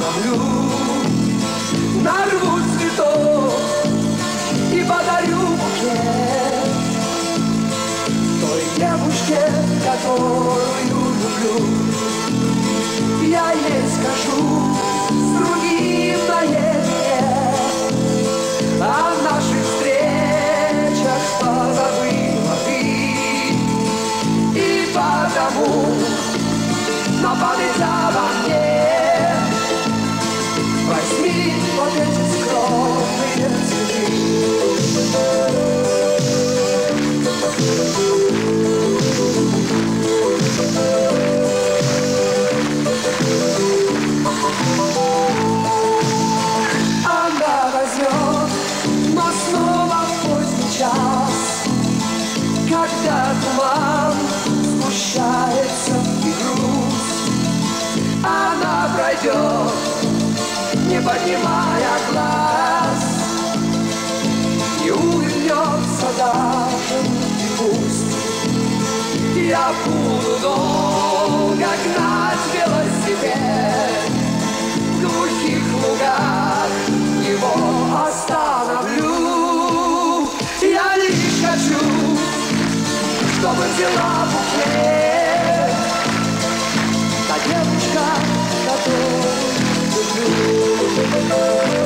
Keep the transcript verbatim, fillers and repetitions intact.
остановлю, нарву цветов и подарю букет той девушке, которую люблю. Я ей скажу с другим наедине о наших встречах, позабыла ты, и потому на память обо мне возьми вот эти скромные цветы. Она возьмет, но снова в поздний час, когда туман сгущается и грусть. Она пройдет, не поднимая глаз, и улыбнется даже, и пусть я буду долго гнать велосипед в глухих лугах, его остановлю. Я лишь хочу, чтобы взяла букет та девушка, которую люблю.